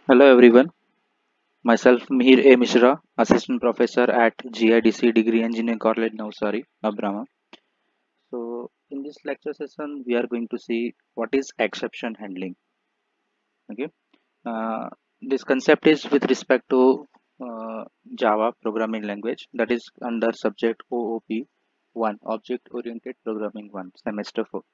Hello everyone, myself Mihir A. Mishra, Assistant Professor at GIDC Degree Engineering College, Navsari, Abraham. So, in this lecture session, we are going to see what is exception handling. Okay, uh, this concept is with respect to Java programming language, that is under subject OOP 1, Object Oriented Programming 1, semester 4.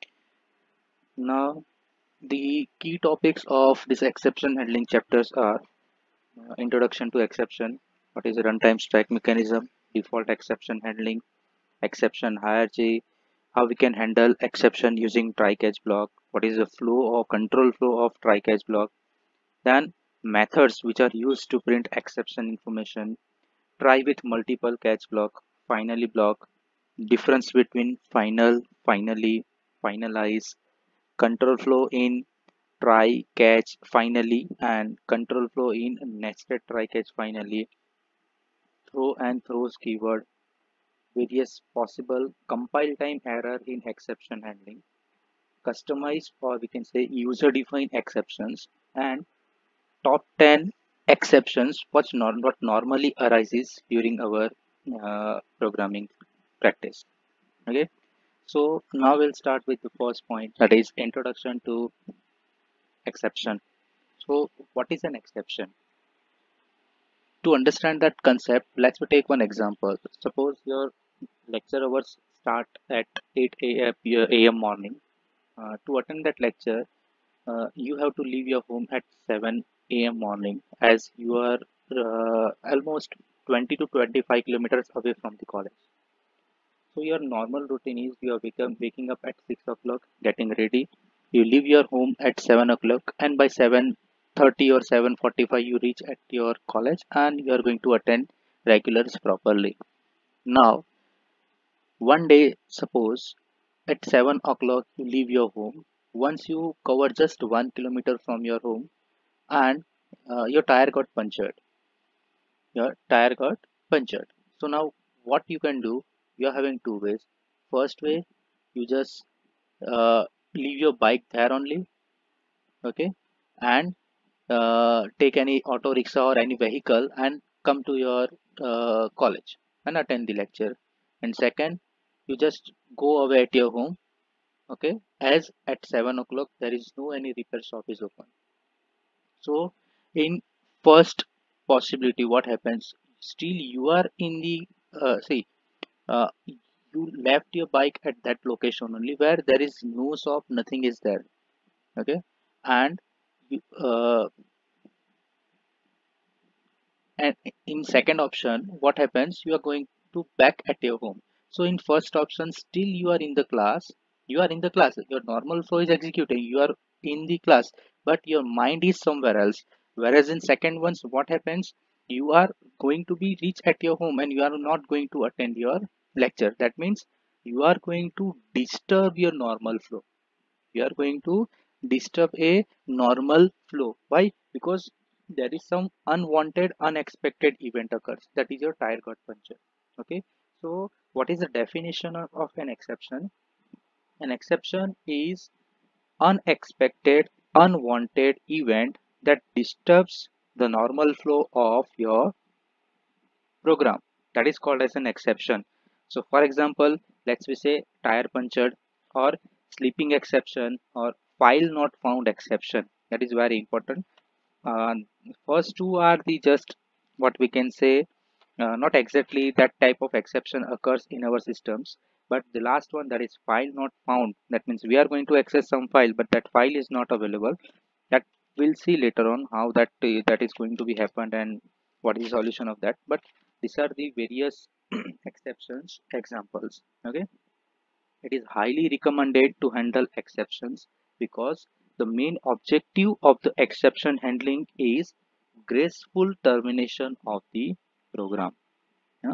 Now, the key topics of this exception handling chapters are introduction to exception, what is a runtime strike mechanism, default exception handling, exception hierarchy, how we can handle exception using try catch block, what is the flow or control flow of try catch block, then methods which are used to print exception information, try with multiple catch block, finally block, difference between final, finally, finalize, control flow in try catch finally, and control flow in nested try catch finally, throw and throws keyword, various possible compile time error in exception handling, customized or we can say user defined exceptions, and top 10 exceptions what normally arises during our programming practice. Okay, so now we'll start with the first point, that is introduction to exception. So what is an exception? To understand that concept, let's take one example. Suppose your lecture hours start at 8 a.m. morning. To attend that lecture, you have to leave your home at 7 a.m. morning, as you are almost 20 to 25 kilometers away from the college. So your normal routine is you are waking up at 6 o'clock, getting ready. You leave your home at 7 o'clock, and by 7:30 or 7:45 you reach at your college and you are going to attend regulars properly. Now, one day, suppose at 7 o'clock you leave your home. Once you cover just 1 kilometer from your home, and your tire got punctured. Your tire got punctured. So now what you can do, you are having two ways. First way, you just uh, leave your bike there only, okay, and take any auto rickshaw or any vehicle and come to your college and attend the lecture. And second, you just go away at your home, okay, as at 7 o'clock there is no any repair shop is open. So in first possibility, what happens, still you are in the see you left your bike at that location only where there is no shop, nothing is there, okay, and you, and in second option what happens, you are going to back at your home. So in first option, still you are in the class, you are in the class, your normal flow is executing, you are in the class, but your mind is somewhere else. Whereas in second ones, what happens, you are going to be reach at your home and you are not going to attend your lecture. That means you are going to disturb your normal flow, you are going to disturb a normal flow. Why? Because there is some unwanted unexpected event occurs, that is your tire got punctured. Okay, so what is the definition of an exception? An exception is unexpected unwanted event that disturbs the normal flow of your program, that is called as an exception. So for example, let's we say tire punctured, or sleeping exception, or file not found exception. That is very important. uh, First two are the just what we can say, not exactly that type of exception occurs in our systems, but the last one, that is file not found, that means we are going to access some file but that file is not available. That we'll see later on how that is going to be happened and what is the solution of that. But these are the various exceptions examples. Okay, it is highly recommended to handle exceptions because the main objective of the exception handling is graceful termination of the program. Yeah?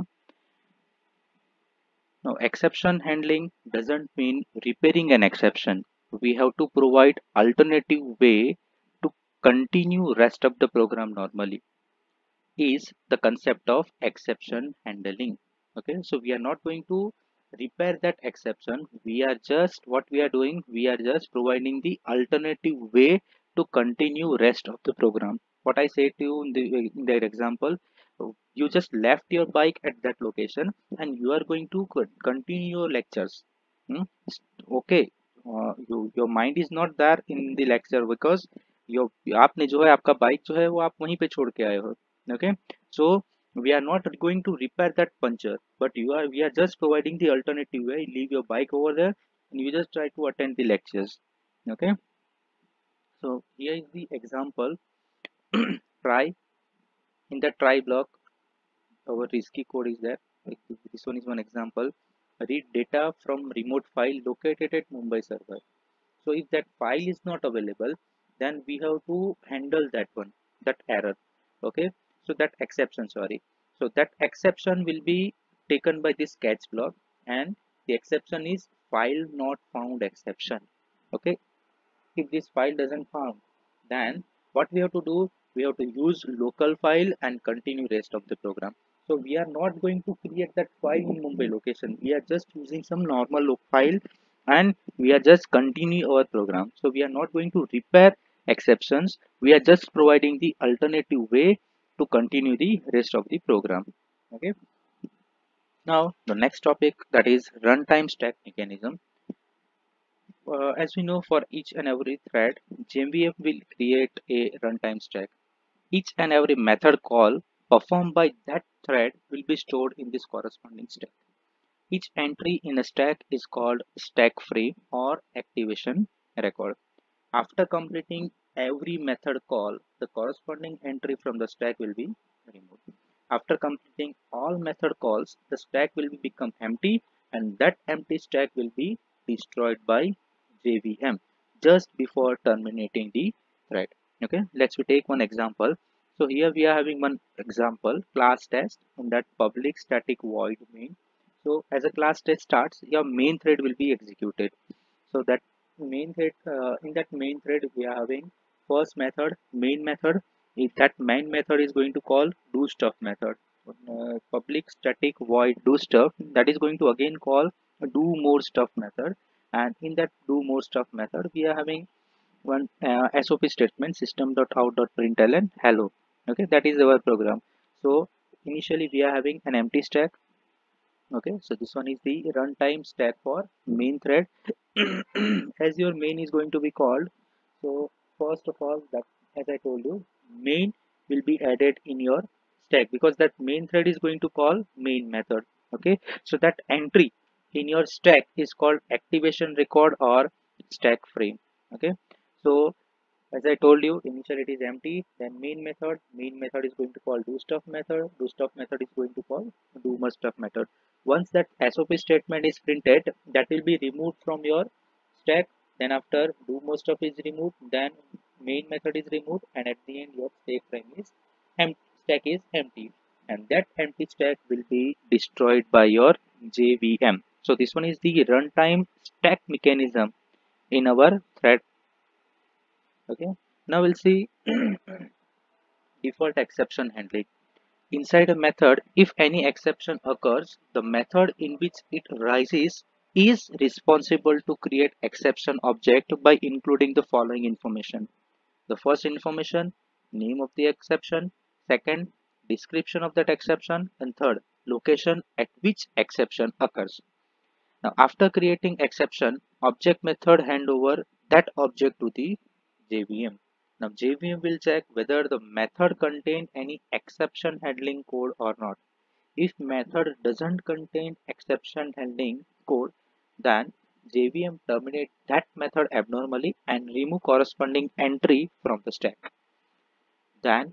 Now, exception handling doesn't mean repairing an exception. We have to provide alternative way to continue rest of the program normally, is the concept of exception handling. Okay, so we are not going to repair that exception. We are just what we are doing, we are just providing the alternative way to continue rest of the program. What I say to you in that example, you just left your bike at that location and you are going to continue your lectures. Hmm? Okay, your mind is not there in the lecture because your आपने जो है आपका bike जो है वो आप वहीं पे छोड़ के आए हो. Okay, so we are not going to repair that puncture, but we are just providing the alternative way. Leave your bike over there and you just try to attend the lectures. Okay, so here is the example. Try, in the try block our risky code is there. Like this one is one example. Read data from remote file located at Mumbai server. So if that file is not available, then we have to handle that one, that error. Okay, so that exception, sorry, so that exception will be taken by this catch block, and the exception is file not found exception. Okay, if this file doesn't found, then what we have to do, we have to use local file and continue rest of the program. So we are not going to create that file in Mumbai location, we are just using some normal file and we are just continue our program. So we are not going to repair exceptions, we are just providing the alternative way to continue the rest of the program. Okay, now the next topic, that is runtime stack mechanism. As we know, for each and every thread, JVM will create a runtime stack. Each and every method call performed by that thread will be stored in this corresponding stack. Each entry in a stack is called stack frame or activation record. After completing every method call, the corresponding entry from the stack will be removed. After completing all method calls, the stack will become empty and that empty stack will be destroyed by JVM just before terminating the thread. Okay, let's take one example. So here we are having one example, class test, in that public static void main. So as a class test starts, your main thread will be executed. So that main thread, in that main thread we are having first method, main method. If that main method is going to call do stuff method, public static void do stuff, that is going to again call do more stuff method, and in that do more stuff method we are having one SOP statement, system.out.println hello. Okay, that is our program. So initially we are having an empty stack. Okay, so this one is the runtime stack for main thread. As your main is going to be called, so first of all, that as I told you, main will be added in your stack because that main thread is going to call main method. Okay, so that entry in your stack is called activation record or stack frame. Okay, so as I told you, initially it is empty, then main method is going to call do stuff method, do stuff method is going to call do more stuff method. Once that SOP statement is printed, that will be removed from your stack. Then after do more stuff is removed, then main method is removed, and at the end your stack is empty, and that empty stack will be destroyed by your JVM. So this one is the runtime stack mechanism in our thread. Okay, now we'll see default exception handling. Inside a method, if any exception occurs, the method in which it rises is responsible to create exception object by including the following information. The first information, name of the exception, second, description of that exception, and third, location at which exception occurs. Now after creating exception, object method hand over that object to the JVM. Now JVM will check whether the method contain any exception handling code or not. If method doesn't contain exception handling code, then JVM terminate that method abnormally and remove corresponding entry from the stack. Then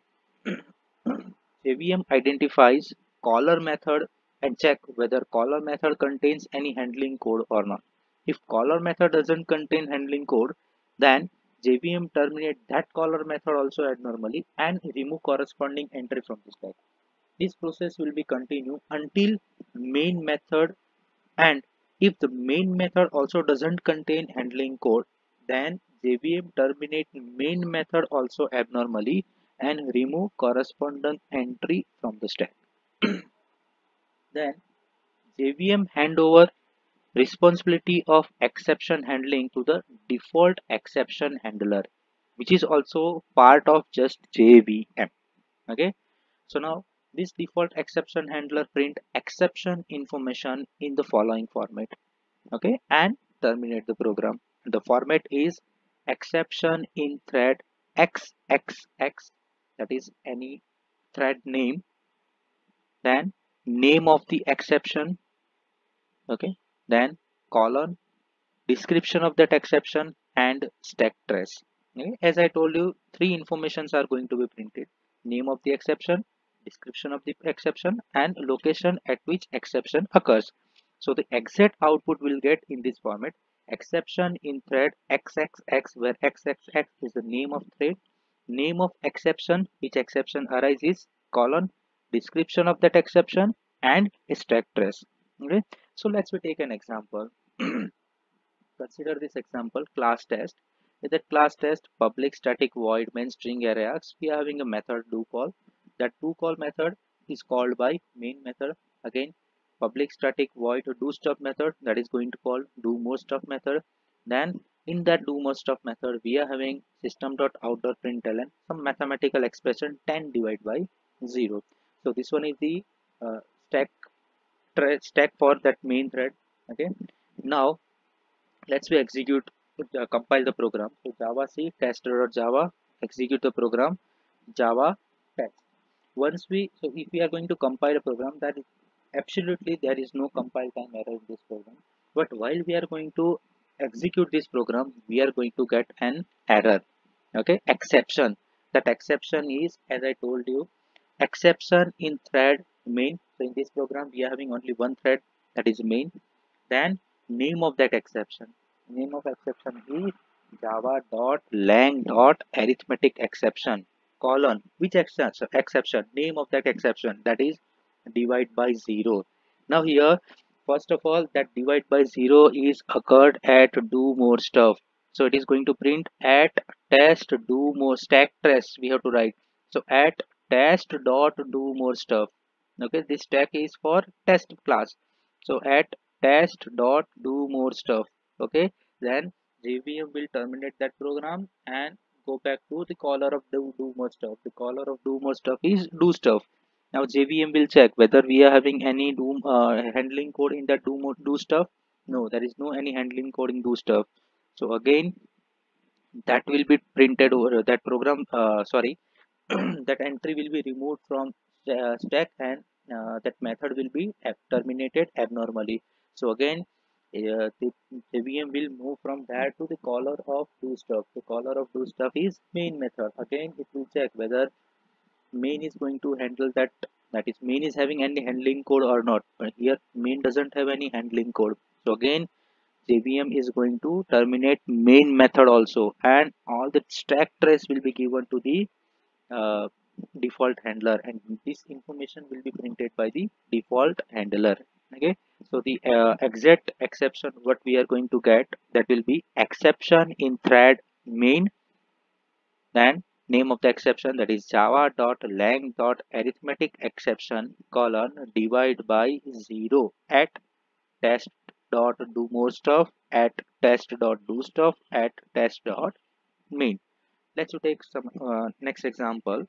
JVM identifies caller method and check whether caller method contains any handling code or not. If caller method doesn't contain handling code, then JVM terminate that caller method also abnormally and remove corresponding entry from the stack. This process will be continued until main method, and if the main method also doesn't contain handling code, then JVM terminate main method also abnormally and remove corresponding entry from the stack. Then JVM hand over responsibility of exception handling to the default exception handler. which is also part of just JVM. Okay, so now this default exception handler print exception information in the following format. Okay, and terminate the program. The format is exception in thread xxx, that is any thread name, then name of the exception, okay, then colon, description of that exception, and stack trace. Okay? As I told you, three informations are going to be printed: name of the exception, description of the exception, and location at which exception occurs. So the exact output will get in this format: exception in thread xxx, where xxx is the name of thread, name of exception, which exception arises, colon, description of that exception, and stack trace. Okay, so let's we take an example. Consider this example: class test. In that class test, public static void main string array args, we are having a method do call. That do call method is called by main method. Again, public static void do stuff method, that is going to call do more stuff method. Then in that do more stuff method, we are having system.out.println some mathematical expression 10 divided by 0. So this one is the uh, stack stack for that main thread. Okay, now let's we execute, compile the program. So java c test.java, execute the program java test. Once we, so if we are going to compile a program, that is absolutely there is no compile time error in this program, but while we are going to execute this program, we are going to get an error. Okay, exception. That exception is, as I told you, exception in thread main. So in this program we are having only one thread, that is main. Then name of that exception, name of exception is java dot lang dot arithmetic exception, colon, which exception, name of that exception, that is divide by 0. Now here, first of all, that divide by 0 is occurred at do more stuff, so it is going to print at test do more stack trace, we have to write. So at test dot do more stuff. Okay, this stack is for test class. So at test dot do more stuff. Okay, then JVM will terminate that program and go back to the caller of do more stuff. The caller of do more stuff is do stuff. Now JVM will check whether we are having any do handling code in that do stuff. No, there is no any handling code in do stuff. So again, that will be printed over that program. Sorry, that entry will be removed from stack, and that method will be terminated abnormally. So again, the VM will move from that to the caller of do stuff. The caller of do stuff is main method. Again, it will check whether main is going to handle that, that is main is having any handling code or not. But here main doesn't have any handling code. So again, JVM is going to terminate main method also, and all the stack trace will be given to the uh, default handler, and this information will be printed by the default handler. Okay, so the exact exception what we are going to get, that will be exception in thread main, then name of the exception, that is java dot lang dot arithmetic exception, colon, divide by 0 at test dot do more stuff, at test dot do stuff, at test dot main. Let's take some next example.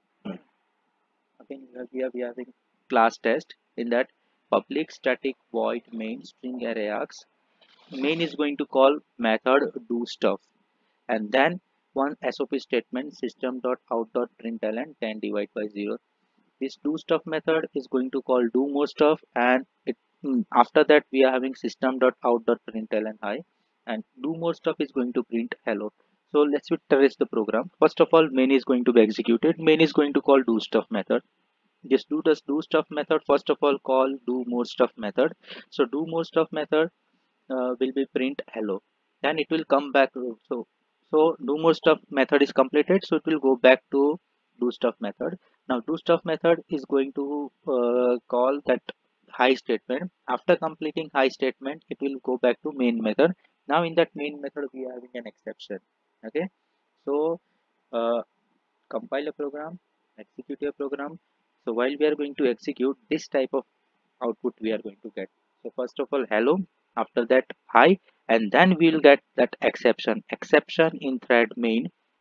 Again, we are having class test. In that, public static void main string array args, main is going to call method do stuff, and then one SOP statement system.out.println 10 divided by 0. This do stuff method is going to call do more stuff, and after that we are having system.out.println hi, and do more stuff is going to print hello. So let's trace the program. First of all, main is going to be executed. Main is going to call do stuff method. Just do this do stuff method, first of all call do more stuff method. So do more stuff method will be print hello, then it will come back. So do more stuff method is completed, so it will go back to do stuff method. Now do stuff method is going to call that high statement. After completing high statement, it will go back to main method. Now in that main method we are having an exception. Okay, so uh, compile a program, execute a program. So while we are going to execute, this type of output we are going to get. So first of all hello, after that hi, and then we will get that exception in thread main,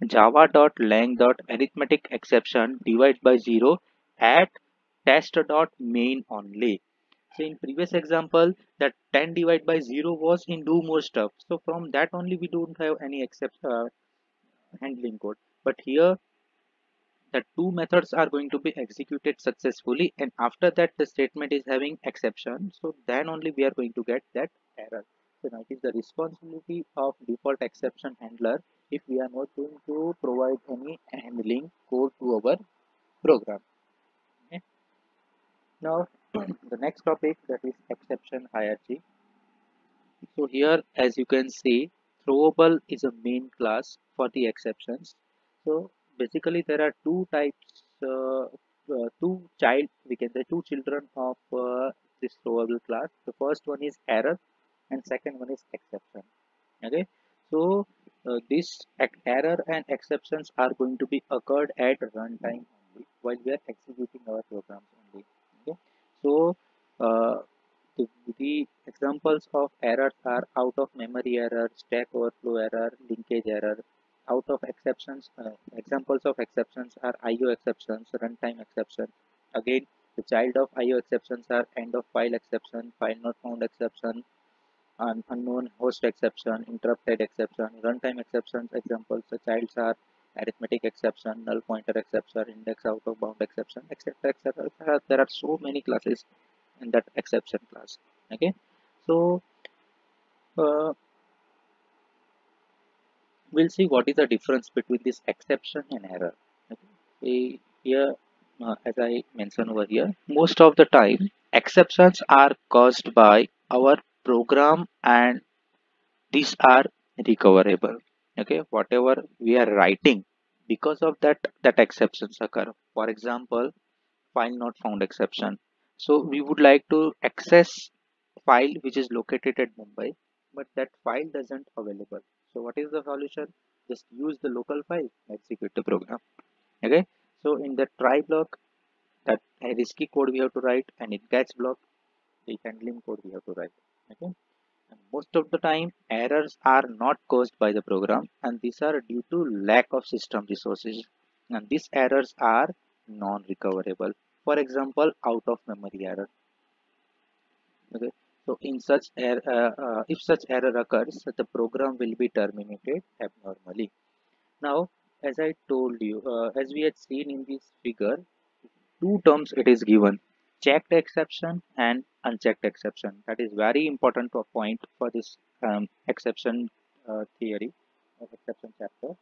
java.lang.arithmetic exception divide by 0 at test.main only. So in previous example, that 10 divide by 0 was in do more stuff. So from that only we don't have any except handling code. But here the two methods are going to be executed successfully, and after that the statement is having exception, so then only we are going to get that error. So now it is the responsibility of default exception handler if we are not going to provide any handling code to our program. Okay. Now the next topic, that is exception hierarchy. So here, as you can see, throwable is a main class for the exceptions. So basically, there are two types, two child, we can say two children of this throwable class. The first one is error, and second one is exception. Okay, so this error and exceptions are going to be occurred at runtime only while we are executing our programs only. Okay, so uh, the examples of errors are out of memory error, stack overflow error, linkage error. Out of exceptions, examples of exceptions are IO exceptions, runtime exception. Again, the child of IO exceptions are end of file exception, file not found exception, unknown host exception, interrupted exception, runtime exceptions. Examples, the childs are arithmetic exception, null pointer exception, index out of bound exception, etc. etc. There are so many classes in that exception class. Okay, so uh, we'll see what is the difference between this exception and error. Okay. Here, as I mentioned over here, most of the time exceptions are caused by our program, and these are recoverable. Okay, whatever we are writing, because of that, that exceptions occur. For example, file not found exception. So we would like to access file which is located at Mumbai, but that file doesn't available. So what is the solution? Just use the local file, execute the program. Okay. So in the try block, that a risky code we have to write, and in catch block, the handling code we have to write. Okay. And most of the time, errors are not caused by the program, and these are due to lack of system resources. And these errors are non-recoverable. For example, out of memory error. Okay. So in such error, if such error occurs, the program will be terminated abnormally. Now, as I told you, as we had seen in this figure, two terms it is given: checked exception and unchecked exception. That is very important point for this exception theory of exception chapter.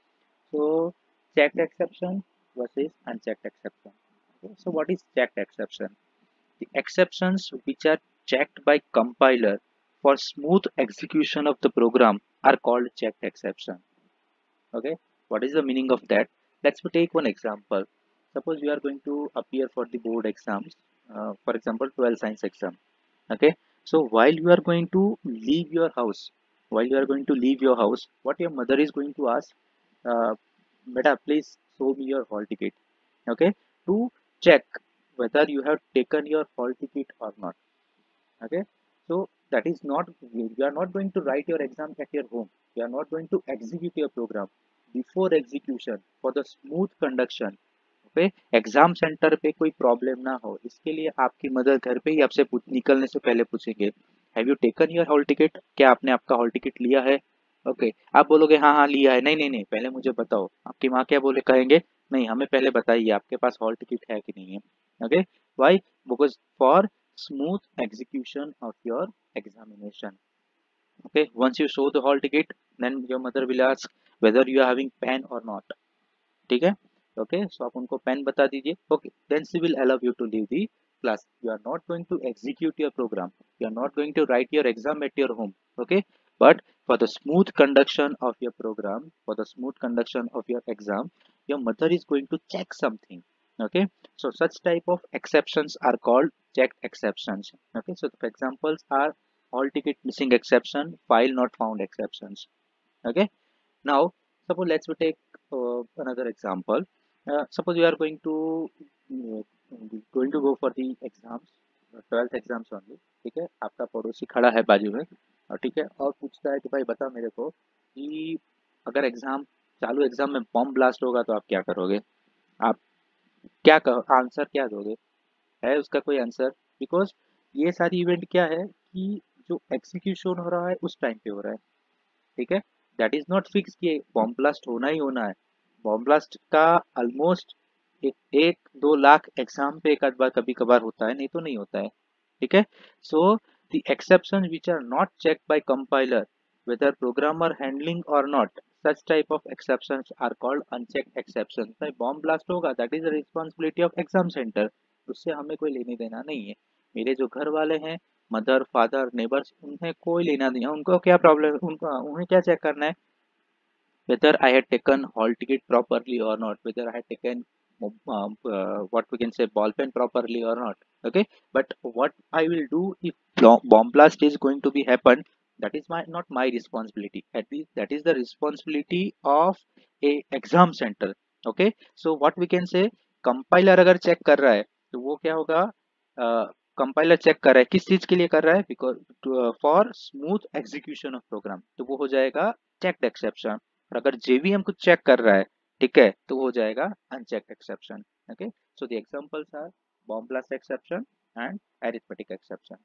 So checked exception versus unchecked exception. Okay. So what is checked exception? The exceptions which are checked by compiler for smooth execution of the program are called checked exception. Okay, what is the meaning of that? Let's take one example. Suppose you are going to appear for the board exams, for example 12 science exam. Okay, so while you are going to leave your house, what your mother is going to ask, uh, beta, please show me your hall ticket. Okay, to check whether you have taken your hall ticket or not. Okay, so that is not, you are not going to write your exam at your home. You are not going to execute your program. Before execution, for the smooth conduction, पे exam centre पे कोई problem ना हो, इसके लिए आपकी mother घर पे ही आपसे निकलने से पहले पूछेंगे, have you taken your hall ticket, क्या आपने आपका हॉल टिकट लिया है? ओके, आप बोलोगे हाँ हाँ लिया है, नहीं नहीं नहीं, पहले मुझे बताओ। आपकी माँ क्या बोले, कहेंगे नहीं हमें पहले बताइए आपके पास हॉल टिकट है कि नहीं है। Okay, why? Because for smooth execution of your examination. Okay, once you show the hall ticket, then your mother will ask whether you are having pen or not. ठीक है, ओके, सो आप उनको pen बता दीजिए। Okay, then she will allow you to leave the class. You are not going to execute your program, you are not going to write your exam at your home. Okay, but for the smooth conduction of your program, for the smooth conduction of your exam, your mother is going to check something. Okay, so such type of exceptions are called checked exceptions. Okay, so the examples are hall ticket missing exception, file not found exceptions. Okay, now suppose let's we take another example. Suppose you are uh, going to go for the exams, 12th exams only। ठीक है, आपका पड़ोसी खड़ा है बाजू में, और ठीक है, और पूछता है कि भाई बता मेरे को कि अगर एग्जाम चालू एग्जाम में बॉम्ब ब्लास्ट होगा तो आप क्या करोगे? आप क्या आंसर क्या दोगे? है उसका कोई आंसर? बिकॉज ये सारी इवेंट क्या है कि जो एग्जीक्यूशन हो रहा है उस टाइम पे हो रहा है, ठीक है। दैट इज नॉट फिक्स कि बॉम्ब ब्लास्ट होना ही होना है। बॉम्ब ब्लास्ट का ऑलमोस्ट एक 2 लाख एग्जाम पे एक आध बार कभी कभार होता है, नहीं तो नहीं होता है, ठीक है। So the exception which are not check by compiler whether programmer handling or not, such type of exceptions are called unchecked exceptions। भाई बॉम्ब ब्लास्ट होगा, that is the responsibility of exam centre, उससे हमें कोई लेने देना नहीं है। मेरे जो घर वाले हैं, मदर फादर नेबर्स, उन्हें कोई लेना नहीं है। उनको क्या प्रॉब्लम, उनको उन्हें क्या चेक करना है? whether I had taken hall ticket properly or not, whether I had taken what we can say ball pen properly or not. Okay, but what I will do if bomb blast is going to be happen, that is my not my responsibility. At least that is the responsibility of a exam center. Okay, so what we can say, compiler अगर check कर रहा है तो वो क्या होगा? Compiler check कर रहा है, किस चीज के लिए कर रहा है? Because for smooth execution of program, तो वो हो जाएगा चेक्ड एक्सेप्शन। और अगर जेवीएम कुछ चेक कर रहा है, ठीक है, तो वो हो जाएगा unchecked exception. Okay, so the examples are bomb blast exception and arithmetic exception.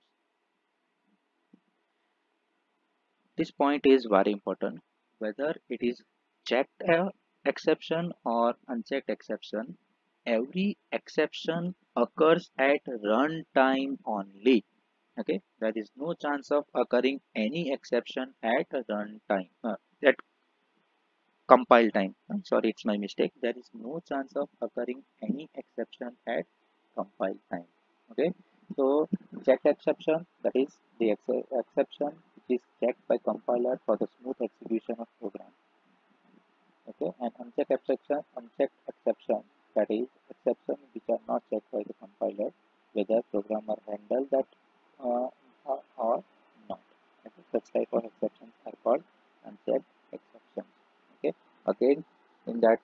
This point is very important. Whether it is checked exception or unchecked exception, every exception occurs at runtime only. Okay, there is no chance of occurring any exception at runtime. At compile time. I'm sorry, it's my mistake. There is no chance of occurring any exception at compile time. Okay, so checked exception, that is the exception which is checked by compiler for the smooth execution of program. Okay, and unchecked exception, that is exception which are not checked by the compiler, whether programmer handle that uh, or not. Okay, such type of exceptions are called unchecked exceptions. Okay, again in that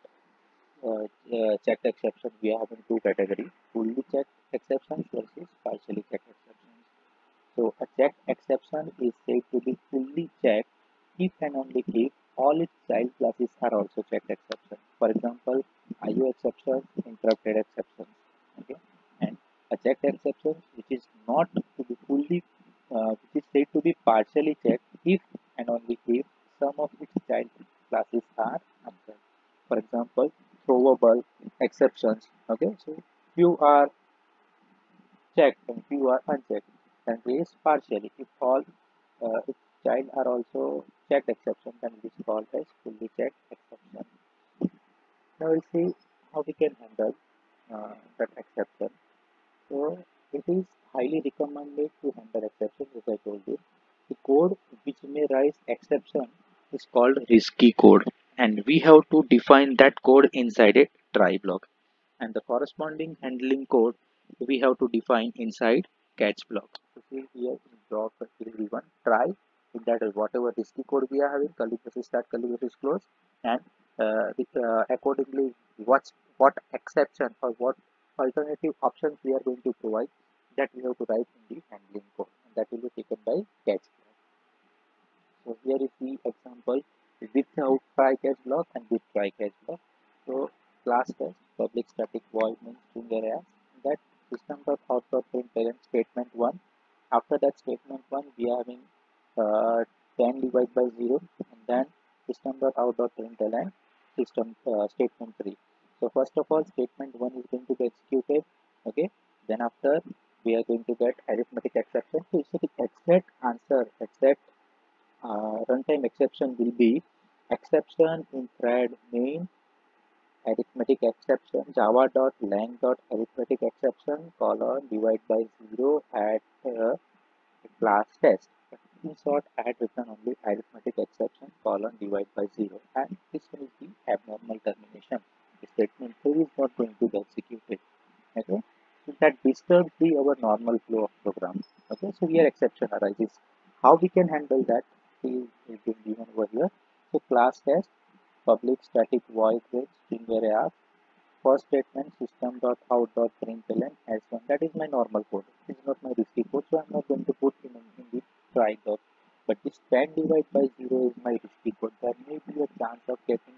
checked exception we are having two categories: fully checked exceptions versus partially checked exceptions. So a checked exception is said to be fully checked if and only if all its child classes are also checked exceptions. For example, IO exceptions, interrupted exceptions. Okay, and a checked exception which is not to be fully, which is said to be partially checked if and only if some of its child classes are unchecked. For example, throwable exceptions. Okay, so few are checked and few are unchecked, then it is partially. If all if child are also checked exception, then it is called as fully checked exception. Now we'll see how we can handle that exception. So it is highly recommended to handle exceptions, as I told you. The code which may raise exception is called risky code, and we have to define that code inside a try block, and the corresponding handling code we have to define inside catch block. So see here in block will one try, in that whatever risky code we are having, curly braces start, curly braces close, and accordingly what exception or what alternative options we are going to provide, that we have to write in the handling code, and that will be taken by catch block. So here is the example without try catch block and with try catch block. So class test public static void means string array, that system.out.println statement 1. After that statement 1 we are having 10 divided by 0, and then system.out.println system statement 3. So first of all statement 1 is going to be executed. Okay, then after we are going to get arithmetic exception. So the exact answer, exact runtime exception will be exception in thread main arithmetic exception java.lang.arithmetic exception colon divide by 0 at class test. In short, I had written only arithmetic exception colon divide by 0, and this one is the abnormal termination. The statement 3 is not going to be executed. Okay, so that disturbs the our normal flow of programs. Okay, so here exception arises. How we can handle that is been given over here. So class test public static void with string array. First statement system.out.println as one. That is my normal code. This is not my risky code, so I'm not going to put in the try block. But this 10 divided by 0 is my risky code. There may be a chance of getting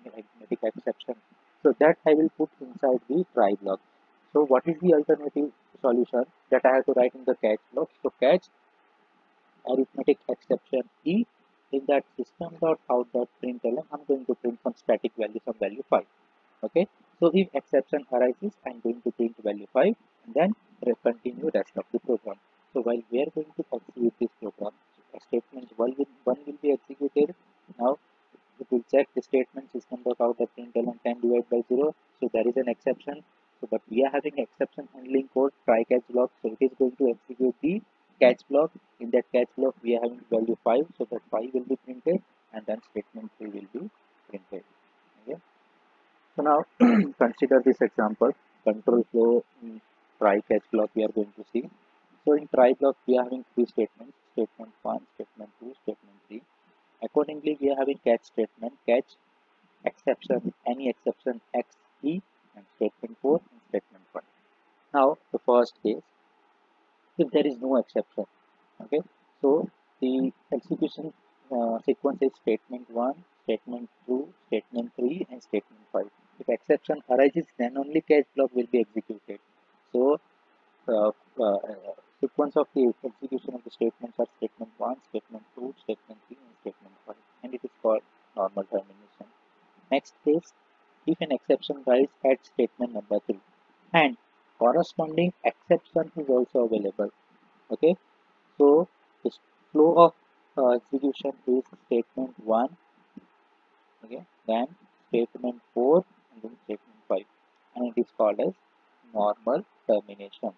arithmetic exception. So that I will put inside the try block. So what is the alternative solution that I have to write in the catch block? So catch arithmetic exception E in that system.out.println. I'm going to print some static value, some value 5. Okay, so if exception arises, I'm going to print value 5 and then continue rest of the program. So while we are going to execute this program, statement 1 will be executed. Now it will check the statement system.out.println 10 divided by 0. So there is an exception. So but we are having exception handling code try catch block. So it is going to execute the catch block. In that catch block we are having value 5. So that 5 will be printed and then statement 3 will be printed. Okay. So now consider this example, control flow try catch block we are going to see. So in try block we are having three statements, statement 1, statement 2, statement 3. Accordingly we are having catch statement, catch exception, any exception x e, and statement 4 and statement 5. Now the first case, if there is no exception, okay, so the execution sequence is statement 1, statement 2, statement 3 and statement 5. If exception arises, then only catch block will be executed. So uh, uh, sequence of the execution of the statements are statement 1, statement 2, statement 3 and statement 5, and it is called normal termination. Next case, if an exception arises at statement number 3 and corresponding exception is also available. Okay, so the flow of execution is statement 1, okay, then statement 4 and then statement 5, and it is called as normal termination.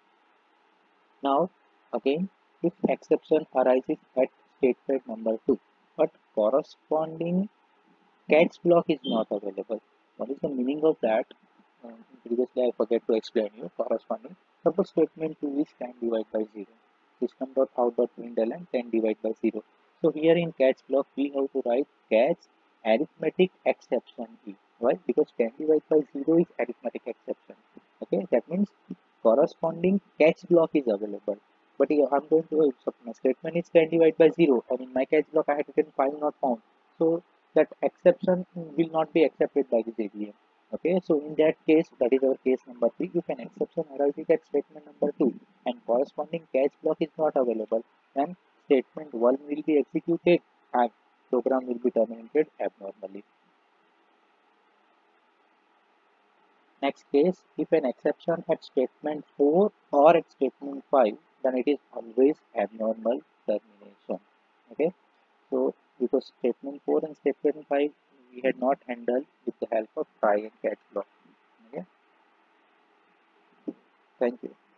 Now again, if exception arises at statement number 2 but corresponding catch block is not available. What is the meaning of that? Previously I forget to explain you. Corresponding, suppose statement 2 is 10 divided by 0. System.out.println 10 divided by 0. So here in catch block we have to write catch arithmetic exception E. Why? Because 10 divided by 0 is arithmetic exception. Okay, that means corresponding catch block is available. But here I'm going to, so my statement is 10 divided by 0 and in my catch block I have written 5 not found. So that exception will not be accepted by the JVM. Okay, so in that case, that is our case number 3. If an exception arises at statement number 2 and corresponding catch block is not available, then statement 1 will be executed and program will be terminated abnormally. Next case, if an exception at statement 4 or at statement 5, then it is always abnormal termination. Okay, so because statement 4 and statement 5 we had not handled with the help of try and catch block. Okay, thank you.